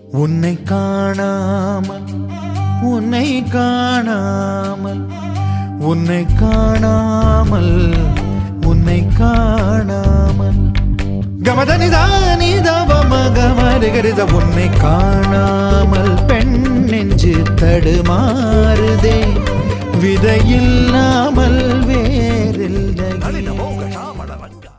உன்னை காணாமல் உன்னை காணாமல் உன்னை காணாமல் உன்னை காணாமல் கமதனிதானி தவமகமருகரித உன்னை காணாமல் பெண் நெஞ்சு தடுமாறுதே விதையில்லாமல் வேறில்லை.